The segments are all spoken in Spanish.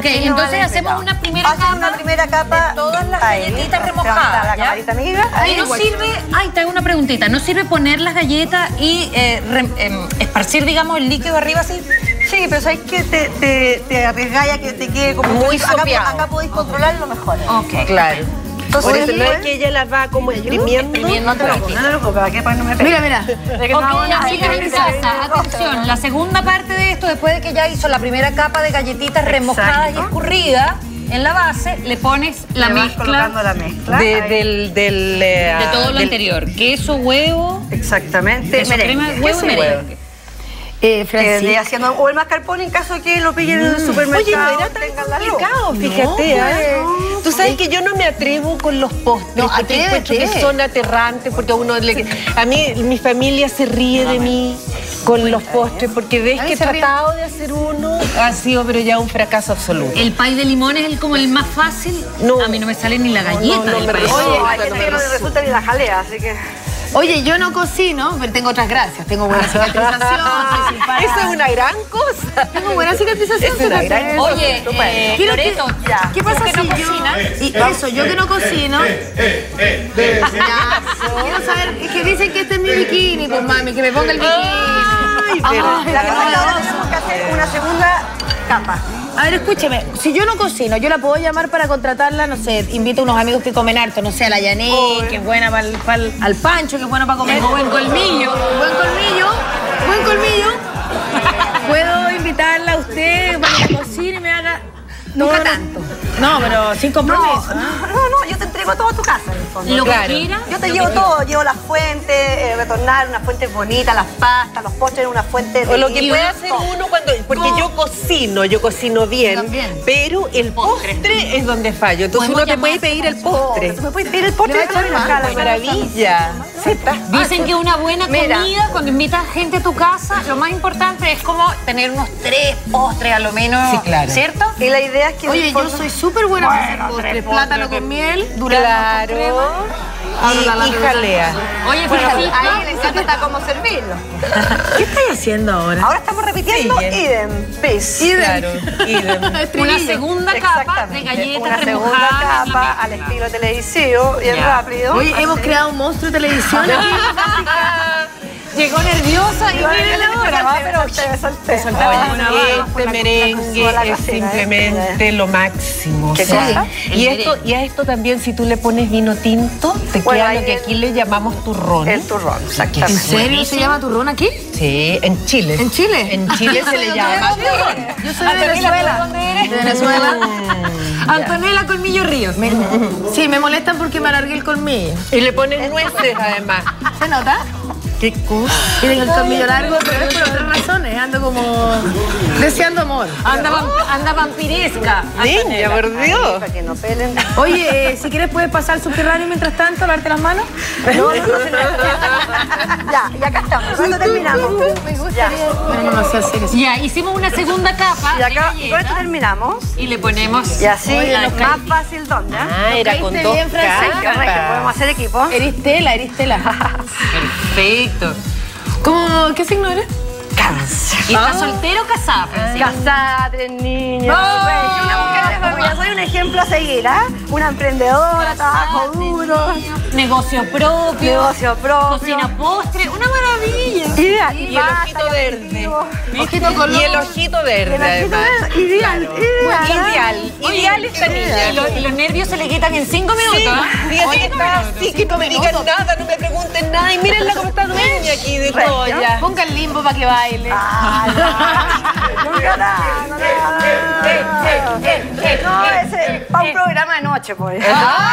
Ok, entonces hacemos una primera capa de todas las galletitas remojadas. La camarita amiga. Ahí no sirve, te hago una preguntita, ¿no sirve poner las galletas y esparcir, digamos, el líquido arriba así? Sí, pero sabes que te arriesgáis a que te quede como muy sopeado. Acá podéis controlarlo mejor. Ok. Claro. Entonces, por eso no es que ella las va como exprimiendo. No te preocupes, ¿para qué? Para no me pegue. Mira. Ok, así que en casa, atención, la segunda parte de esto, después de que ya hizo la primera capa de galletitas remojadas y escurridas, en la base le pones la mezcla de todo lo anterior. Queso, huevo. Exactamente. Queso, crema, huevo y merengue. Haciendo o el mascarpone en caso que lo pillen en el supermercado. Oye, no era tan complicado, fíjate. Tú sabes que yo no me atrevo con los postres, porque encuentro que son aterrantes, porque a mí mi familia se ríe de mí con los postres, porque ves que he tratado de hacer uno, ha sido pero ya un fracaso absoluto. ¿El pay de limón es como el más fácil? No. A mí no me sale ni la galleta del pay. Oye, no me resulta ni la jalea, así que... Oye, yo no cocino, pero tengo otras gracias. Tengo buena cicatrización, soy simpática. Eso es una gran cosa. Tengo buena cicatrización. Es una gran cosa. Oye, Loreto, ¿qué pasa si yo que no cocino? Quiero saber, es que dicen que este es mi bikini, pues mami, que me ponga el bikini. La verdad que ahora tenemos que hacer una segunda capa. A ver, escúcheme, si yo no cocino, yo la puedo llamar para contratarla, no sé, invito a unos amigos que comen harto, no sé, a la Yané, que es buena al Pancho, que es buena para comer. Buen colmillo. Buen colmillo. Puedo invitarla a usted para que cocine y me haga... Nunca tanto. No, pero sin compromiso. No, yo te entrego todo a tu casa, en el fondo. Lo que quieras. Yo te llevo todo, llevo las fuentes, retornar unas fuentes bonitas, las pastas, los postres en una fuente. O lo que puede hacer uno cuando... Porque yo cocino bien, pero el postre es donde fallo. Entonces uno te puede pedir el postre. ¿Me puedes pedir el postre? Maravilla. Dicen que una buena comida, cuando invitas gente a tu casa, lo más importante es como tener unos 3 postres a lo menos. Sí, claro. ¿Cierto? Y la idea es que... Oye, yo soy súper buena para hacer postres. Plátano con miel, durazno con crema. Y jalea. Oye, ahí le encanta cómo servirlo. ¿Qué estáis haciendo ahora? Ahora estamos repitiendo idem. Claro, idem. Una segunda capa de galletas remojadas. Una segunda capa al estilo televisivo, bien rápido. Oye, hemos creado un monstruo de televisión aquí. Llegó nerviosa y miren ahora. Pero te solté. Este merengue es simplemente lo máximo. ¿Qué cosa? Y a esto también, si tú le pones vino tinto, te queda lo que aquí le llamamos turrón. El turrón, exactamente. ¿En serio se llama turrón aquí? Sí, en Chile. ¿En Chile? En Chile se le llama turrón. Yo soy de Venezuela. ¿Dónde eres? ¿De Venezuela? Antonella Colmillo Ríos. Sí, me molestan porque me alargué el colmillo. Y le ponen nueces además. ¿Se nota? ¿Qué cosa? Y tengo el colmillo largo, pero es por otras razones. Ando como deseando amor. Anda vampiresca. Niña, por Dios. Para que no pelen. Oye, si quieres puedes pasar al subterráneo mientras tanto, lavarte las manos. Ya, y acá estamos. ¿Cuándo terminamos? Me gustaría. No sé hacer eso. Ya, hicimos una segunda capa Y acá, de con esto galletas terminamos. y le ponemos... Y así, Oye, más fácil, ¿dónde? Era con caíste 2 bien, Francisca. capas. Podemos hacer equipo. Eres tela. Perfecto. ¿Qué signo eres? Cáncer. ¿Y está soltero o casada, Francisca? Casada, 3 niños. Soy una mujer de familia, soy un ejemplo a seguir, ¿ah? Una emprendedora, trabajo duro. Negocio propio. Negocio propio. Cocina postre. Una maravilla. Ideal. Y el ojito verde. Y el ojito verde, además. Ideal. Ideal esta niña. Y los nervios se le quitan en 5 minutos. ¿Ah? Fíjate que está así, que no me digan nada, no me pregunten nada. Y mírenla cómo está dueña aquí de todo ya. Ponga el limbo para que baile. No, ese para un programa de noche, pues.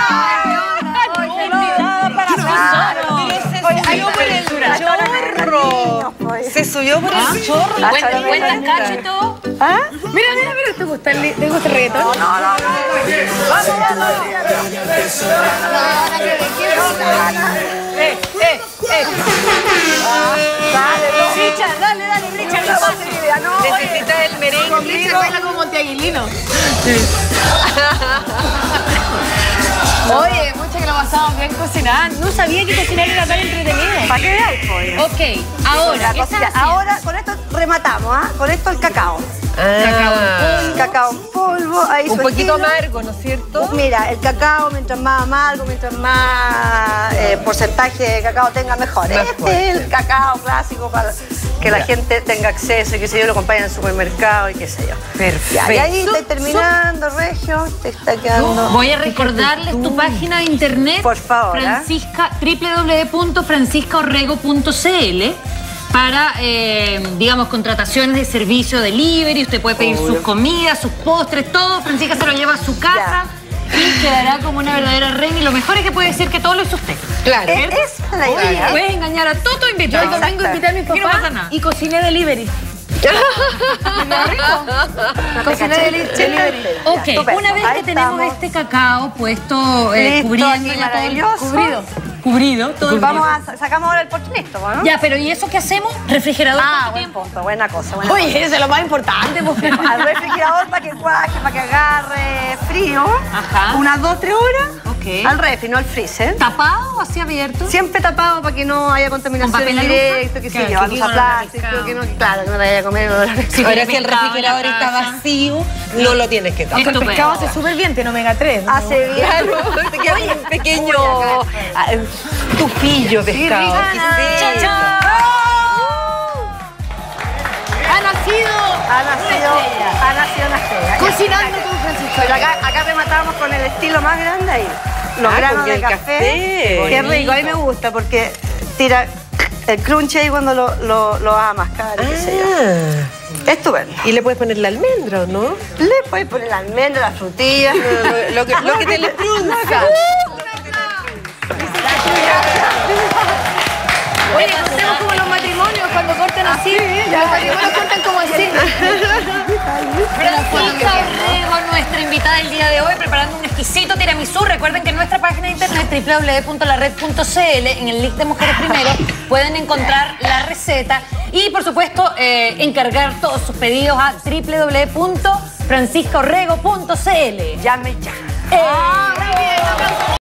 Se subió por el chorro. Cuenta cacho y todo. Mira, ¿te gusta el reggaetón? Dale, Bricha, Necesita el merengue. Richard baila como Monteaguilino. Oye, mucha que lo pasamos bien cocinando. No sabía que cocinar era tan entretenido. ¿Para qué veáis, pues? Ok, ahora, Ahora, con esto rematamos, ¿ah? Con esto el cacao. Cacao en polvo. Ahí un poquito amargo, ¿no es cierto? Mira, el cacao, mientras más amargo, mientras más porcentaje de cacao tenga, mejor. Este es el cacao clásico para que la gente tenga acceso y qué sé yo, lo acompañen en el supermercado y qué sé yo. Perfecto. Y ahí estoy terminando, Regio, te está quedando. Voy a recordarles tu página de internet. Por favor. www.franciscaorrego.cl para, digamos, contrataciones de servicio delivery. Usted puede pedir sus comidas, sus postres, todo. Francisca se lo lleva a su casa y quedará como una verdadera reina. Y lo mejor es que puede decir que todo lo hizo usted. Claro. Es la Oye, idea. puedes engañar a todo tu invitado. Yo el domingo invité a mi papá y no pasa nada. y cociné delivery. Cociné delivery. Ok, Estupendo. una vez Ahí que tenemos estamos. este cacao puesto, Listo, cubriendo aquí ya todo el maravilloso. cubrido, todo el Vamos a sacamos ahora el porchinito, ¿no? Ya, pero ¿y eso qué hacemos? ¿Refrigerador? Ah, ¿Cuánto buen tiempo? punto, buena cosa. Buena Oye, eso es lo más importante. al refrigerador para que cuaje, para que agarre frío. Ajá. Unas 2-3 horas. Ok. Al refri, no al freezer. ¿Tapado o así abierto? Siempre tapado para que no haya contaminación ¿Con papel en alufa? directo, que sé Claro, yo, que alufa no plástico, pescado. que no, claro, que no te vaya a comer. Ahora, si el pescado refrigerador en la está casa. vacío, no lo tienes que tapar. El Estupendo. pescado hace súper bien, tiene omega 3. ¿no? Hace bien. Claro, te queda un pequeño tupillo de pescado. rica. ¡Chao! Ha nacido Ha nacido una estrella. cocinando con Francisco. Pero acá rematamos con el estilo más grande ahí. Los Ah, granos con de el café. café. Qué rico, a mí me gusta porque tira el crunch ahí cuando lo vas a mascar y qué sé yo. Ah, Estupendo. y le puedes poner la almendra, ¿no? Le puedes poner la almendra, las frutillas. Lo que te le frunza. Oye, contemos como los matrimonios cuando cortan así. Los matrimonios cortan como así. Francisca Orrego, nuestra invitada del día de hoy, preparando un exquisito tiramisú. Recuerden que en nuestra página de internet www.lared.cl, en el link de Mujeres Primero, pueden encontrar la receta y, por supuesto, encargar todos sus pedidos a www.franciscaorrego.cl. Llame ya. Ah, muy bien.